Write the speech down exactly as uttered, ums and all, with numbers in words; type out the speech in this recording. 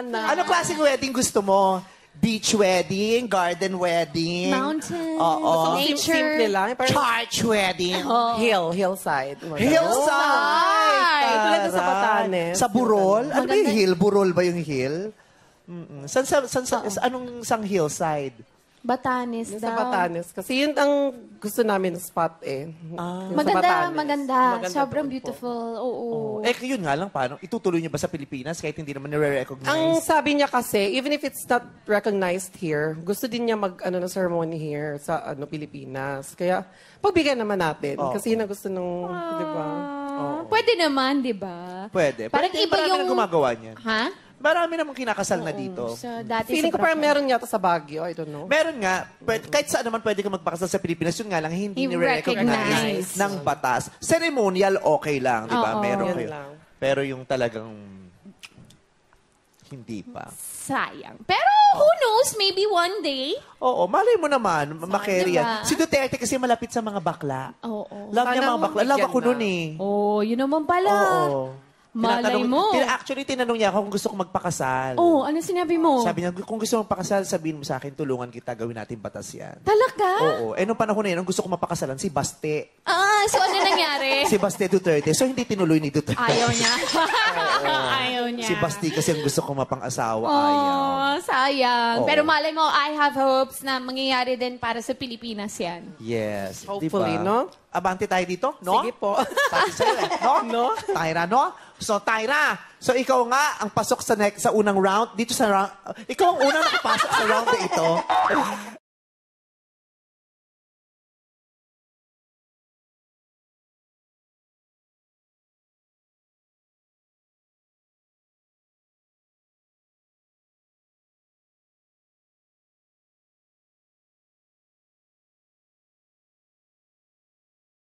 sana. Ano klaseng wedding gusto mo? Beach wedding, garden wedding, Mountain, Oo. Sim- Simple lang. eh, Parang church wedding, hill, hillside. hillside. Tulad ng sa Taray. Batanes. Sa Burol? Ano ba yung Maganda. hill? Burol ba yung hill? Mm-mm. San, san, san, san, anong sang hillside? Batanes Yung daw. sa Batanes. Kasi yun ang gusto namin spot eh. Ah. Yung sa Maganda, Batanes. maganda. Maganda Sobrang doon po. beautiful. Oo. Eh, yun nga lang, paano? Itutuloy niyo ba sa Pilipinas kahit hindi naman nire-recognize? Ang sabi niya kasi, even if it's not recognized here, gusto din niya mag ano na ceremony here sa ano Pilipinas. Kaya pagbigyan naman natin Oo. kasi yun ang gusto nung, di ba? Ah, pwede naman, di ba? Pwede. Parang Pwede, iba marami yung... nang gumagawa niyan. Ha? Marami namang kinakasal na dito. So, dati Feeling sa ko parang Boracay. meron yata sa Baguio, I don't know. Meron nga, pwede, kahit saan naman pwede ka magpakasal sa Pilipinas, yun nga lang, hindi Hindi nire-recognize recognized. ng batas. Ceremonial, okay lang, di ba? Oo. Meron Yun kayo. lang. Pero yung talagang hindi pa. Sayang. Pero who knows, maybe one day. Oo, malay mo naman, makarry yan. diba? Si Duterte kasi malapit sa mga bakla. Oo. Love niya Sana mga bakla. Love bigyan ako na. nun eh. Oh, yun naman pala. Oo. Malay Tinatanong- mo. Tina- actually, tinanong niya ako kung gusto ko magpakasal. Oh, ano sinabi mo? Sabi niya, kung gusto mo magpakasal, sabihin mo sa akin, tulungan kita, gawin natin batas yan. Talaga? Oo. Eh, nung panahon na yun, ang gusto ko mapakasalan, si Baste. Ah, so ano nangyari? Si Baste Duterte. So, hindi tinuloy ni Duterte. Ayaw niya. Ayaw niya. Si Basti kasi ang gusto ko mapang-asawa. Ayaw. Oh, sayang. Oo. Pero malay mo, I have hopes na mangyayari din para sa Pilipinas yan. Yes. Hopefully, diba? no? Abante tayo dito, no? Sige po. Sabi sa'yo eh, no? No? Tyra, no? So, Tyra, so ikaw nga ang pasok sa next, sa unang round. Dito sa round, ikaw ang unang nakapasok sa round na ito.